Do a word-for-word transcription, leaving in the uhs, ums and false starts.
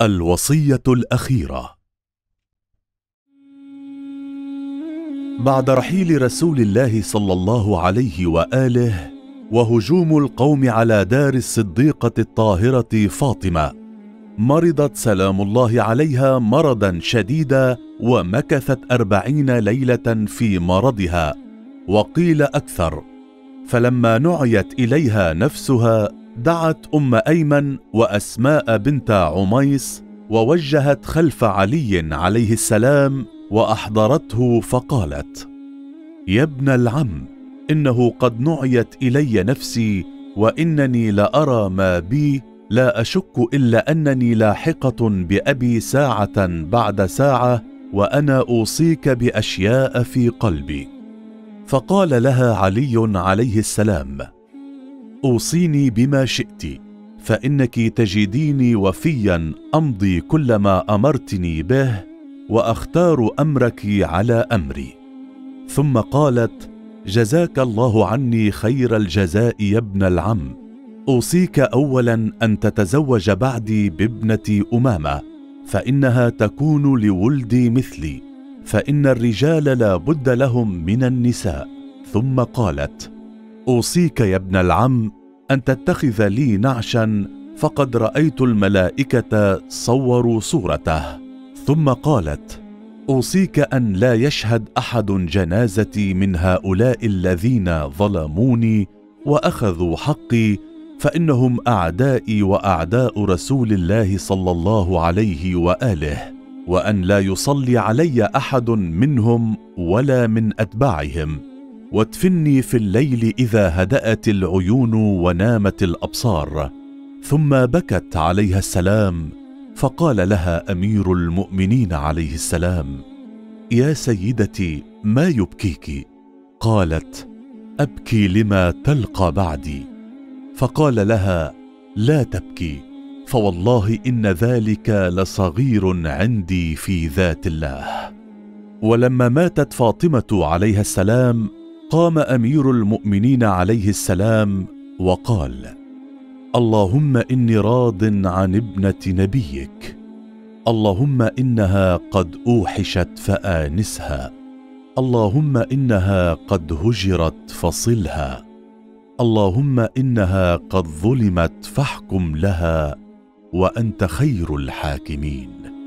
الوصية الأخيرة. بعد رحيل رسول الله صلى الله عليه وآله وهجوم القوم على دار الصديقة الطاهرة فاطمة، مرضت سلام الله عليها مرضا شديدا، ومكثت أربعين ليلة في مرضها، وقيل أكثر. فلما نعيت إليها نفسها دعت أم أيمن وأسماء بنت عميس، ووجهت خلف علي عليه السلام وأحضرته فقالت: يا ابن العم، إنه قد نعيت إلي نفسي، وإنني لأرى ما بي، لا أشك إلا أنني لاحقة بأبي ساعة بعد ساعة، وأنا أوصيك بأشياء في قلبي. فقال لها علي عليه السلام: أوصيني بما شئت، فإنك تجديني وفيا أمضي كل ما أمرتني به، وأختار أمرك على أمري. ثم قالت: جزاك الله عني خير الجزاء يا ابن العم. أوصيك أولا أن تتزوج بعدي بابنة أمامة، فإنها تكون لولدي مثلي، فإن الرجال لا بد لهم من النساء. ثم قالت: أوصيك يا ابن العم أن تتخذ لي نعشا، فقد رأيت الملائكة صوروا صورته. ثم قالت: أوصيك أن لا يشهد أحد جنازتي من هؤلاء الذين ظلموني وأخذوا حقي، فإنهم أعدائي وأعداء رسول الله صلى الله عليه وآله، وأن لا يصلي علي أحد منهم ولا من أتباعهم، وادفني في الليل إذا هدأت العيون ونامت الأبصار. ثم بكت عليها السلام، فقال لها أمير المؤمنين عليه السلام: يا سيدتي، ما يبكيك؟ قالت: أبكي لما تلقى بعدي. فقال لها: لا تبكي، فوالله إن ذلك لصغير عندي في ذات الله. ولما ماتت فاطمة عليها السلام، قام أمير المؤمنين عليه السلام وقال: اللهم إني راض عن ابنة نبيك، اللهم إنها قد أوحشت فآنسها، اللهم إنها قد هجرت فصلها، اللهم إنها قد ظلمت فاحكم لها، وأنت خير الحاكمين.